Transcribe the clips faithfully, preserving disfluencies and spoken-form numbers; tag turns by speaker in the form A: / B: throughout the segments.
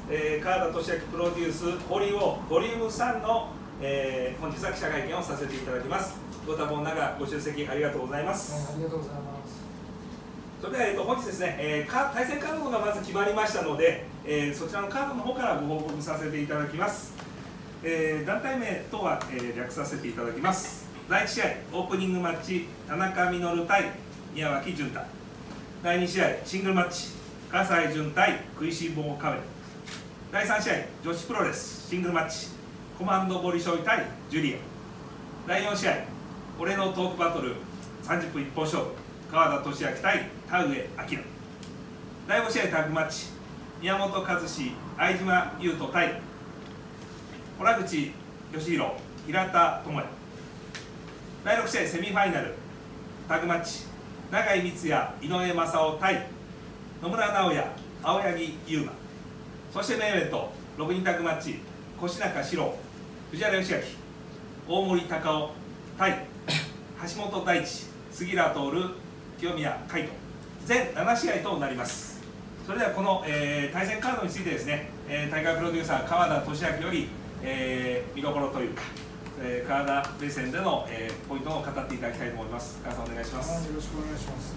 A: えー、川田俊明プロデュースホリオボリュームさんの、えー、本日は記者会見をさせていただきます。ご多忙ながらご出席ありがとうございます。
B: ありがとうございます。
A: それでは、えー、と本日ですね、えー、対戦カードがまず決まりましたので、えー、そちらのカードの方からご報告させていただきます。えー、団体名等は、えー、略させていただきます。だいいち試合オープニングマッチ田中稔対宮脇潤太。だいに試合シングルマッチ葛西潤対食いしん坊カメ。だいさん試合女子プロレスシングルマッチコマンドボリショイ対ジュリア。だいよん試合俺のトークバトルさんじゅっぷん一本勝負川田俊明対田上彰。だいご試合タッグマッチ宮本和志相島優斗対洞口義弘平田智也。だいろく試合セミファイナルタッグマッチ永井光也井上正雄対野村直哉青柳優馬。そしてメインイベントろくにんタッグマッチ越中史郎藤原義明大森隆夫対橋本大地杉浦徹清宮海斗。全なな試合となります。それではこの、えー、対戦カードについてですね、えー、大会プロデューサー川田俊明より、えー、見どころというか、えー、川田目線での、えー、ポイントを語っていただきたいと思います。川田さんお願いします。
B: よろしくお願いします。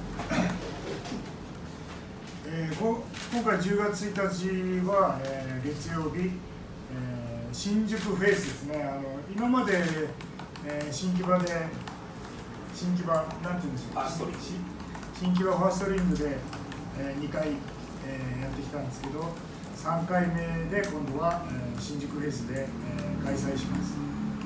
B: えー、今回じゅうがつついたちは、えー、月曜日、えー、新宿フェイスですね。あの今まで、えー、新木場で新木場なんていうんでしょう、新木場ファーストリングで、えー、にかい、えー、やってきたんですけど、さんかいめで今度は、えー、新宿フェイスで、えー、開催します。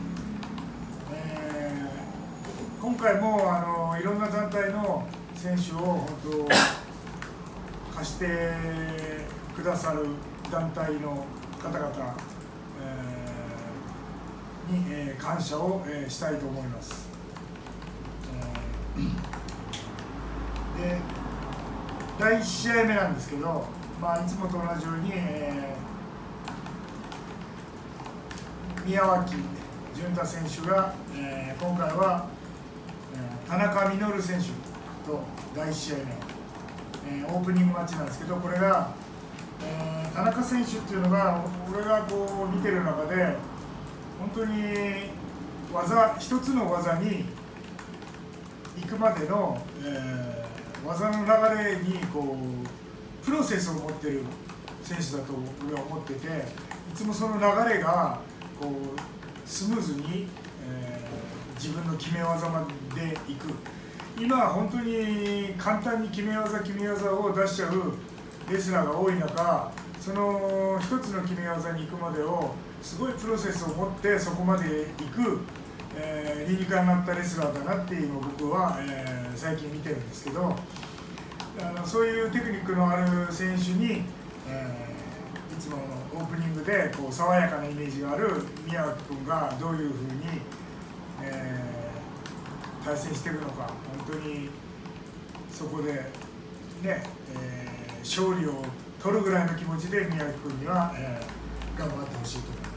B: えー、今回もあのいろんな団体の選手を本当貸してくださる団体の方々、えー、に、えー、感謝を、えー、したいと思います。でだいいち試合目なんですけど、まあ、いつもと同じように、えー、宮脇潤太選手が、えー、今回は、えー、田中稔選手とだいいち試合目、えー、オープニングマッチなんですけど、これが、えー、田中選手っていうのが俺がこう見てる中で本当に技一つの技に行くまでの、えー、技の流れにこうプロセスを持ってる選手だと俺は思ってて、いつもその流れがこうスムーズに、えー、自分の決め技まで行く。今は本当に簡単に決め技決め技を出しちゃうレスラーが多い中、その一つの決め技に行くまでをすごいプロセスを持ってそこまで行く、えー、理にかなったレスラーだなっていうのを僕は、えー、最近見てるんですけど、あのそういうテクニックのある選手に、えー、いつものオープニングでこう爽やかなイメージがある宮脇君がどういうふうに、えー、対戦していくのか、本当にそこで、ねえー、勝利を取るぐらいの気持ちで宮脇君には、えー、頑張ってほしいと思います。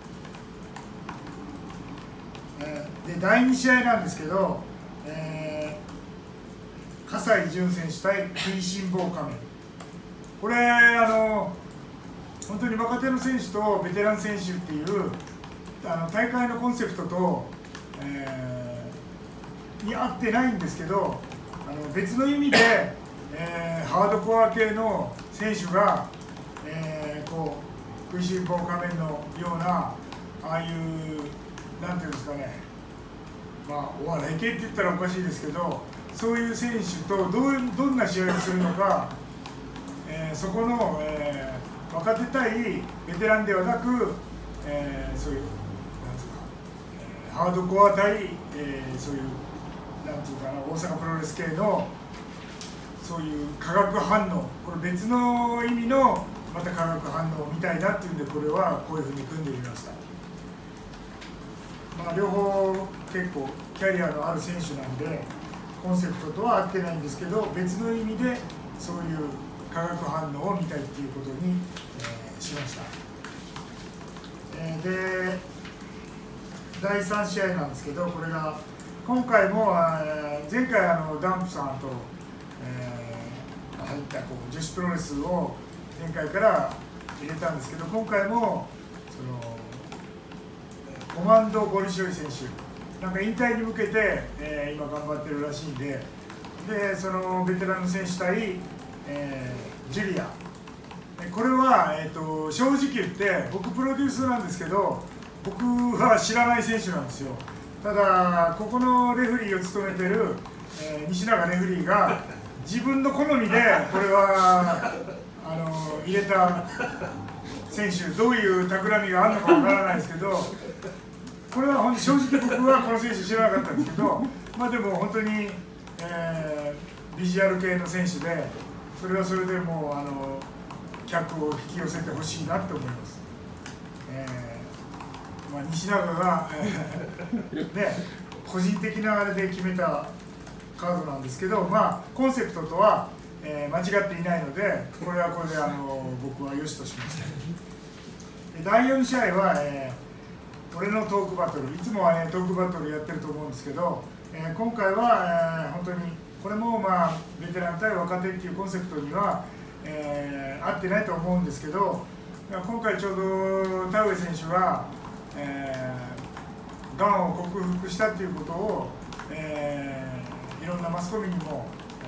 B: でだいに試合なんですけど、えー、葛西潤選手対食いしん坊仮面。これあの本当に若手の選手とベテラン選手っていうあの大会のコンセプトと、えー、に合ってないんですけど、あの別の意味で、えー、ハードコア系の選手が、えー、こう食いしん坊仮面のようなああいうなんていうんですかね、まあ、お笑い系って言ったらおかしいですけど、そういう選手とどうどんな試合をするのか、えー、そこの、えー、若手対ベテランではなく、えー、そういうなんていうか、えー、ハードコア対、えー、そういうなんていうかな、大阪プロレス系のそういう化学反応、これ別の意味のまた化学反応みたいなっていうんで、これはこういうふうに組んでみました。まあ、両方結構キャリアのある選手なんでコンセプトとは合ってないんですけど、別の意味でそういう化学反応を見たいっていうことに、えー、しました。えー、でだいさん試合なんですけど、これが今回も、えー、前回あのダンプさんと、えー、入ったこう女子プロレスを前回から入れたんですけど、今回もそのコマンド・ボリショイ選手、なんか引退に向けて、えー、今頑張ってるらしいんで、でそのベテランの選手対、えー、ジュリア、これは、えーと、正直言って僕プロデュースなんですけど、僕は知らない選手なんですよ。ただここのレフェリーを務めてる、えー、西永レフェリーが自分の好みでこれはあの入れた選手、どういう企みがあるのかわからないですけど、これは本当正直僕はこの選手知らなかったんですけど、まあでも本当に、えー、ビジュアル系の選手で、それはそれでもうあの客を引き寄せてほしいなと思います。えーまあ、西永が、えー、ね、個人的なあれで決めたカードなんですけど、まあ、コンセプトとは、えー、間違っていないので、これはこれであの僕は良しとしました。だいよん試合は、えー、俺のトークバトル、いつもは、ね、トークバトルやってると思うんですけど、えー、今回は、えー、本当にこれも、まあ、ベテラン対若手っていうコンセプトには、えー、合ってないと思うんですけど、今回ちょうど田上選手が、えー、がんを克服したっていうことを、えー、いろんなマスコミにも、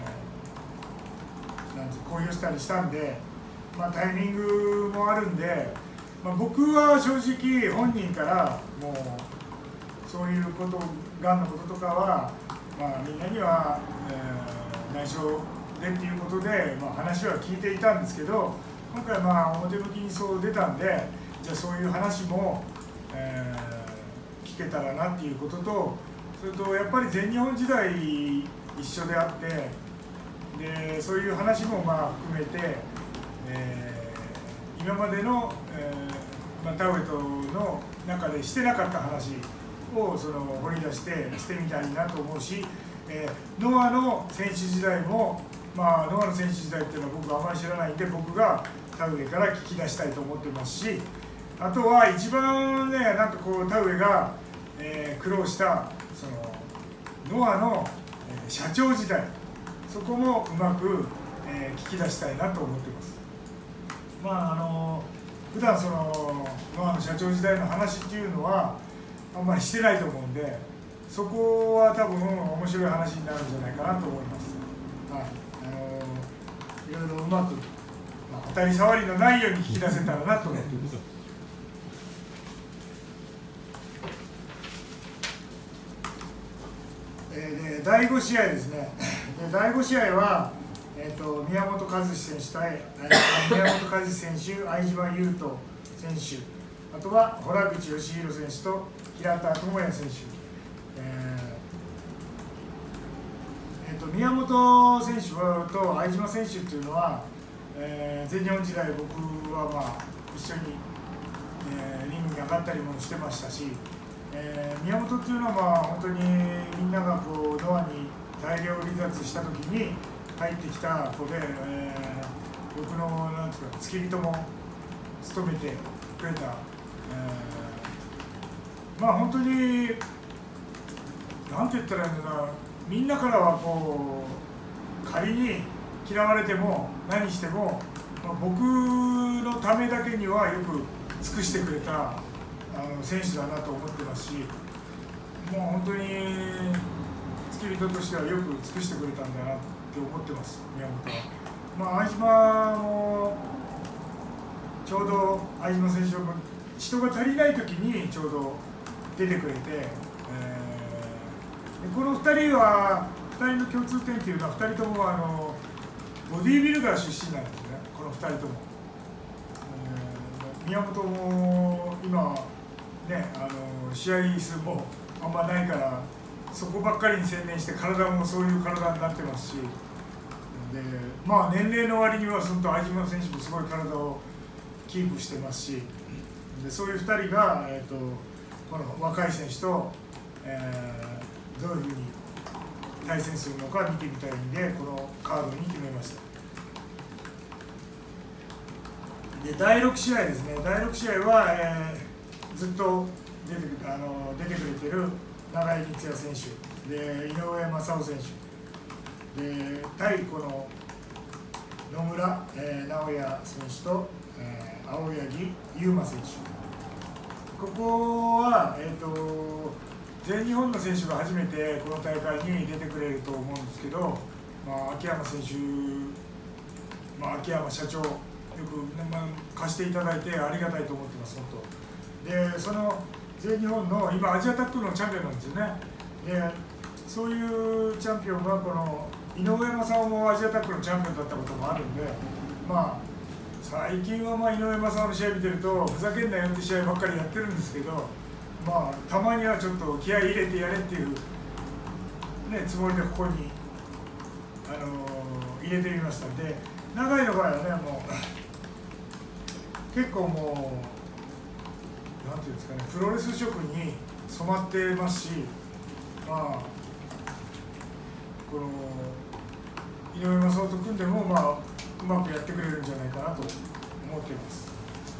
B: えー、なんて公表したりしたんで、まあ、タイミングもあるんで、まあ、僕は正直本人からもうそういうことがんのこととかは、まあ、みんなには、えー、内緒でっていうことで、まあ、話は聞いていたんですけど、今回まあ表向きにそう出たんで、じゃあそういう話も、えー、聞けたらなっていうことと、それとやっぱり全日本時代一緒であって、でそういう話もまあ含めて、えー、今までの、えーまあ、田上との中でしてなかった話をその掘り出してしてみたいなと思うし、えー、ノアの選手時代も、まあ、ノアの選手時代っていうのは僕はあまり知らないんで、僕が田上から聞き出したいと思ってますし、あとは一番ね、なんかこう田上が、えー、苦労したそのノアの、えー、社長時代、そこもうまく、えー、聞き出したいなと思ってます。まああの普段そのノアの社長時代の話っていうのはあんまりしてないと思うんで、そこは多分面白い話になるんじゃないかなと思います。はい、あのいろいろうまく、まあ、当たり障りのないように聞き出せたらなと思っています。えー、でだいご試合ですね。でだいご試合は、えー、と宮本和志選手対宮本和志選手、相島優斗選手、あとは洞口義弘選手と平田智也選手。えーえー、と宮本選手と相島選手っていうのは、えー、全日本時代僕はまあ一緒に、えー、リングに上がったりもしてましたし、えー、宮本っていうのはまあ本当にみんながこうノアに大量離脱した時に入ってきた子で、えー、僕のなんていうか付き人も務めてくれた、えー、まあ本当になんて言ったらいいんだろうな、みんなからはこう仮に嫌われても何しても、まあ、僕のためだけにはよく尽くしてくれたあの選手だなと思ってますし、もう本当に付き人としてはよく尽くしてくれたんだなって思ってます、宮本は。まあ、相島もちょうど相島選手も人が足りない時にちょうど出てくれて、えー、このふたりはふたりの共通点っていうのはふたりともあのボディービルダー出身なんですね、このふたりとも。えー、宮本も今ね、あの試合数もあんまないからそこばっかりに専念して体もそういう体になってますし、でまあ年齢の割にはその相島選手もすごい体をキープしてますし、でそういうふたりが、えー、とこの若い選手と、えー、どういうふうに対戦するのか見てみたいんで、このカードに決めました。でだいろく試合ですね。だいろく試合は、えー、ずっと出てあの出てくれてる永井光也選手で井上正雄選手で対この野村、えー、直哉選手と、えー、 青柳優馬選手、ここは、えーと、全日本の選手が初めてこの大会に出てくれると思うんですけど、まあ、秋山選手、まあ、秋山社長、よく、まあ、貸していただいてありがたいと思ってます、本当。で、その全日本の今、アジアタックのチャンピオンなんですよね。で、そういうチャンピオンが、この井上正雄もアジアタックのチャンピオンだったこともあるんで、まあ、最近はまあ井上正雄の試合見てると、ふざけんなよって試合ばっかりやってるんですけど、まあ、たまにはちょっと気合い入れてやれっていう、ね、つもりでここに、あのー、入れてみましたんで、長いの場合はね、もう、結構もう、なんていうんですかね、プロレス色に染まってますし、まあ、この井上正雄と組んでも、まあ、うまくやってくれるんじゃないかなと思っています。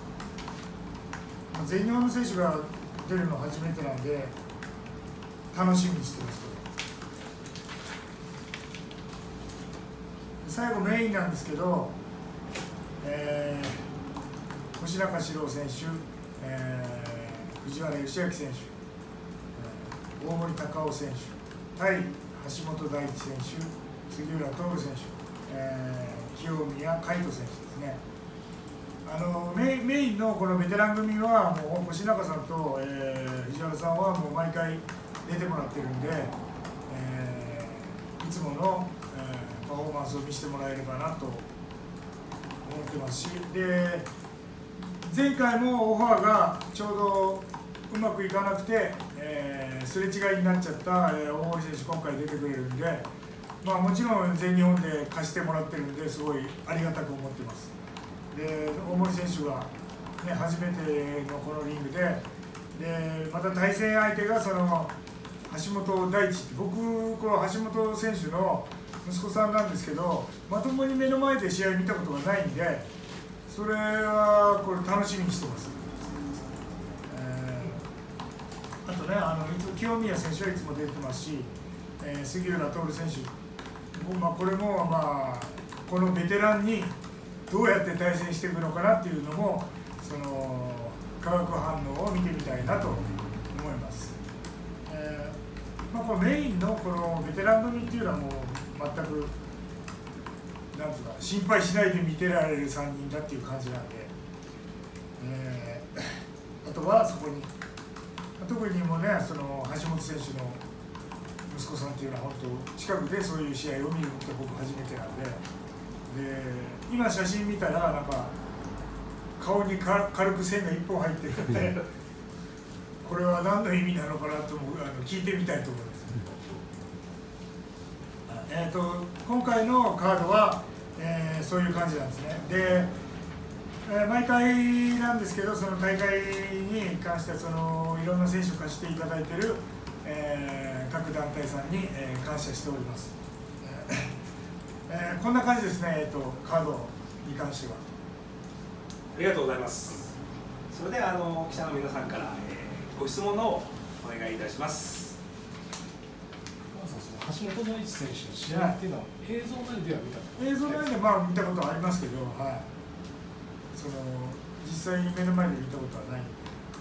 B: 全日本の選手が出るの初めてなんで、楽しみにしてます。最後、メインなんですけど、えー、星中史郎選手、えー、藤原義明選手、えー、大森隆夫選手、対橋本大地選手、杉浦徹選手、えー、清宮海斗選手ですね。あの メ, メインのこのベテラン組はもう星中さんと、えー、藤原さんはもう毎回出てもらってるんで、えー、いつもの、えー、パフォーマンスを見せてもらえればなと思ってますし、で前回もオファーがちょうどうまくいかなくて、えー、すれ違いになっちゃった、えー、大森選手今回出てくれるんで、まあ、もちろん全日本で貸してもらってるんですごいありがたく思ってます。で大森選手が、ね、初めてのこのリングで、でまた対戦相手がその橋本大地って、僕この橋本選手の息子さんなんですけど、まともに目の前で試合見たことがないんで、それはこれ楽しみにしてます。えー、あとね、あの清宮選手はいつも出てますし、えー、杉浦徹選手、まあ、これも、まあ、このベテランにどうやって対戦していくのかなっていうのも、その化学反応を見てみたいなと思います。えーまあ、このメインのこのベテラン組っていうのはもう全くなんとか心配しないで見てられるさんにんだっていう感じなんで、えー、あとはそこに特にもね、その橋本選手の息子さんっていうのは本当近くでそういう試合を見るって僕初めてなんで、で今写真見たらなんか顔にか軽く線がいっぽん入ってるのでこれは何の意味なのかなと思う、あの聞いてみたいと思います。えーと今回のカードは、えー、そういう感じなんですね。で、えー、毎回なんですけど、その大会に関してはそのいろんな選手を貸していただいている、えー、各団体さんに、えー、感謝しております。えー、こんな感じですね、えー、とカードに関しては。
A: ありがとうございます。それではあの記者の皆さんから、えー、ご質問のお願いいたします。
C: 橋本大地選手の試合っていうのは映像内では見たこと
B: 映像内でまあ見たことはありますけど、はい、その実際に目の前で見たことはない。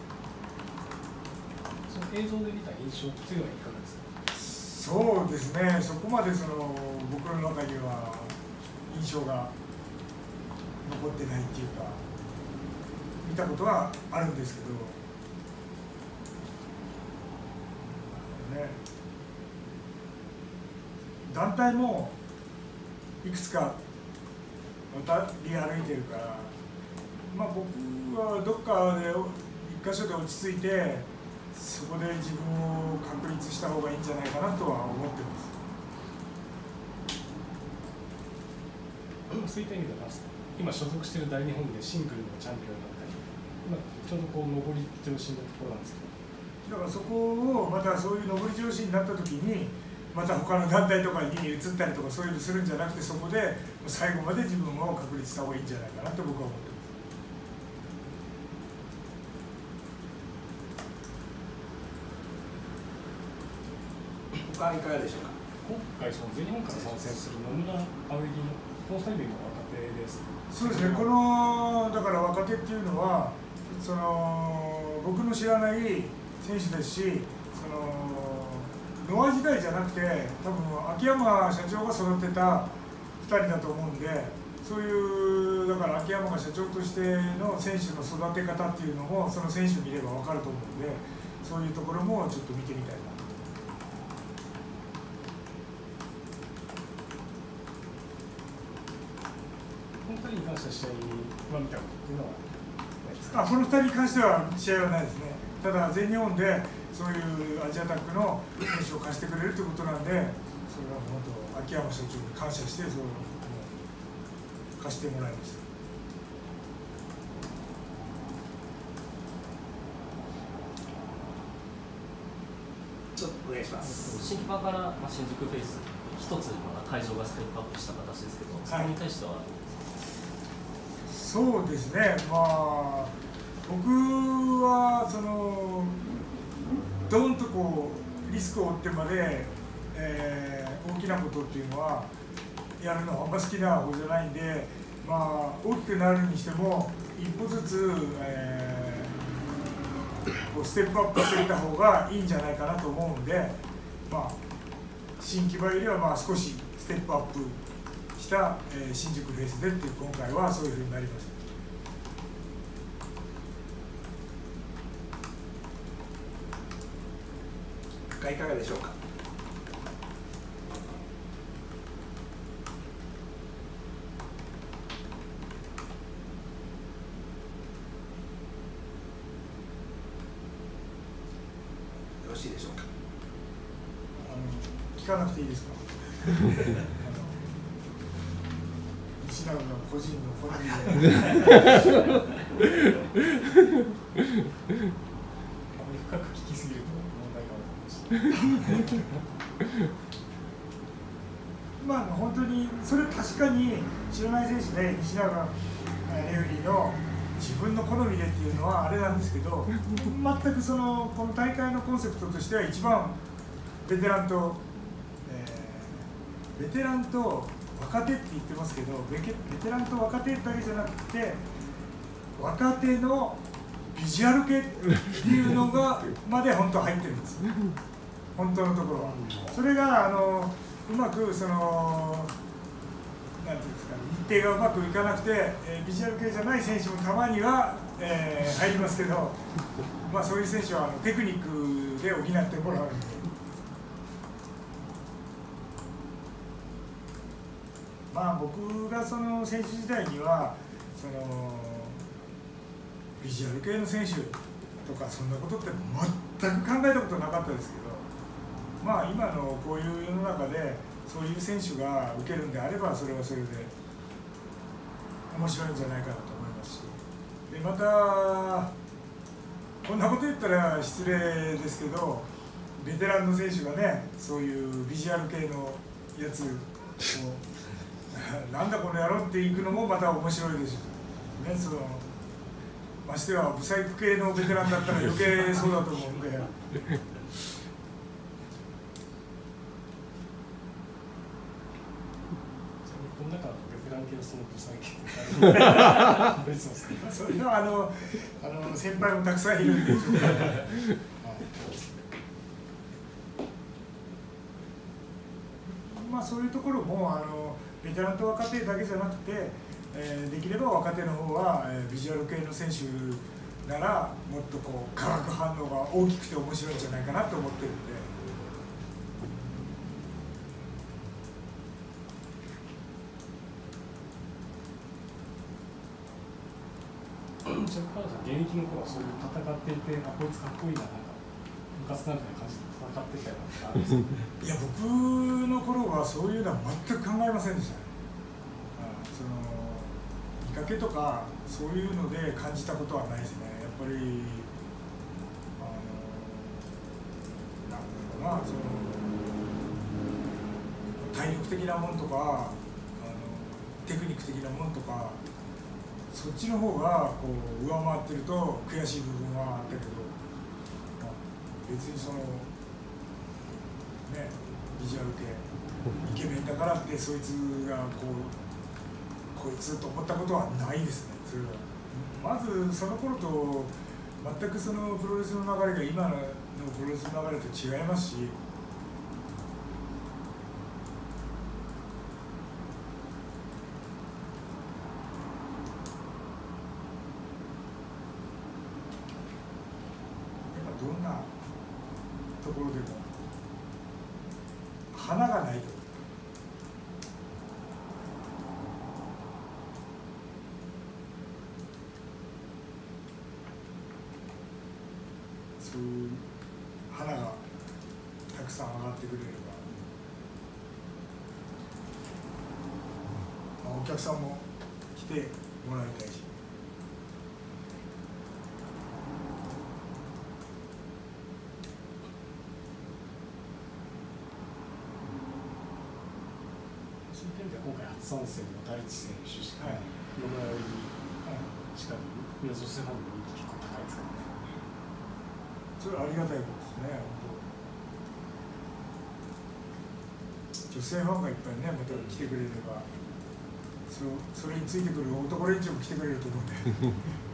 C: その映像で見た印象っていうのはいかがですか？
B: そうですね、そこまでその僕の中には印象が残ってないっていうか、見たことはあるんですけどね。団体もいくつか渡り歩いてるから、まあ、僕はどっかで一箇所で落ち着いてそこで自分を確立した方がいいんじゃないかなとは思ってます。
C: そういった意味では今所属している大日本でシングルのチャンピオンだったり、今ちょうどこう上り調子のところなんですけど、
B: だからそこをまたそういう上り調子になった時にまた他の団体とかに移ったりとかそういうのするんじゃなくて、そこで最後まで自分を確立した方がいいんじゃないかなと僕は思って
A: ます。他いかがでしょうか。
C: 今回その全日本から参戦する野村青柳のこのふたりの若手でです。
B: そうですね、このだから若手っていうのはその僕の知らない選手ですし、そのノア時代じゃなくて多分秋山社長が育てたふたりだと思うんで、そういうだから秋山が社長としての選手の育て方っていうのもその選手見れば分かると思うんで、そういうところもちょっと見てみたいな。
C: このふたりに関しては試合は見たことっていうのはないですか？
B: あ、このふたりに関しては試合はないですね。ただ全日本でそういうアジアタックの選手を貸してくれるということなんで、それは本当秋山社長に感謝してそれを貸してもらいました。
A: ちょっとお願いします。
D: 新木場から、まあ、新宿フェイス一つまた会場がステップアップした形ですけど、そこに対してはどうですか？
B: そうですね、まあ、僕はそのどんとこうリスクを負ってまで、えー、大きなことっていうのはやるのはあんま好きな方じゃないんで、まあ、大きくなるにしても一歩ずつ、えー、こうステップアップしていった方がいいんじゃないかなと思うんで、まあ、新木場よりはまあ少しステップアップした、えー、新宿フェイスでっていう今回はそういうふうになりました。
A: いかがでしょうか。よろしいでしょうか。
B: あの聞かなくていいですか。西永の個人の好みで。
C: 深く聞きすぎると問題があると思います。
B: まあ本当にそれ確かに知らない選手で西永レフェリーの自分の好みでっていうのはあれなんですけど、全くそのこの大会のコンセプトとしては一番ベテランと、えー、ベテランと若手って言ってますけど、ベケベテランと若手だけじゃなくて若手のビジュアル系っていうのがまで本当は入ってるんですよ、本当のところは。それがあのうまくそのなんていうんですか、日程がうまくいかなくて、えー、ビジュアル系じゃない選手もたまには、えー、入りますけど、まあそういう選手はあのテクニックで補ってもらうんで。まあ僕がその選手時代にはそのビジュアル系の選手とかそんなことって全く考えたことなかったですけど、まあ今のこういう世の中でそういう選手が受けるんであればそれはそれで面白いんじゃないかなと思いますし、でまたこんなこと言ったら失礼ですけど、ベテランの選手がねそういうビジュアル系のやつをなんだこの野郎っていくのもまた面白いですよね。そのましてはブサイク系のベテランだったら余計そうだと思うんで。
C: この中のベテラン系のそのブサイク系別ですか？
B: それはあのあの先輩もたくさんいるんでしょうけど。まあそういうところもあのベテランと若手だけじゃなくて、えー、できれば若手の方は、えー、ビジュアル系の選手ならもっとこう化学反応が大きくて面白いんじゃないかなと思ってるんで。
C: ちなみに彼女は現役の頃はそういう戦っていて、あ、こいつかっこいいな、なんか部活なんかに感じて戦ってきたようなことあるんですか？
B: いや、僕の頃はそういうのは全く考えませんでしたね。その見かけとかそういうので感じたことはないですね。やっぱりあのなんだろうな、その体力的なものとかあのテクニック的なものとか、そっちの方がこう上回ってると悔しい部分はあったけど、まあ、別にそのね、ビジュアル系イケメンだからってそいつがこうこいつと思ったことはないですね。それはまずその頃と全くそのプロレスの流れが今のプロレスの流れと違いますし、どんなところでも花がないとそういう花がたくさん上がってくれれば、まあ、お客さんも来てもらいたいし。
C: 今回初参戦の第一選手しかり、野村入りしかり、女性ファンの人気結構高いですからね。
B: それはありがたいことですね。女性ファンがいっぱいね、また来てくれれば、それそれについてくる男連中も来てくれると思うんで。